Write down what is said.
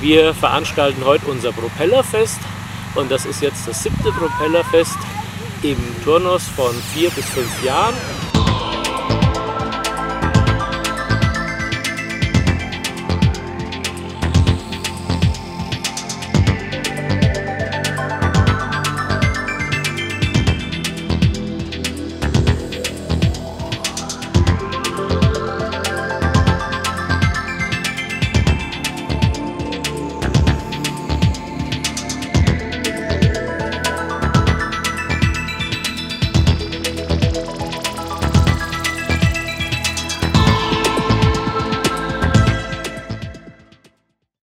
Wir veranstalten heute unser Propellerfest und das ist jetzt das 7. Propellerfest im Turnus von 4 bis 5 Jahren.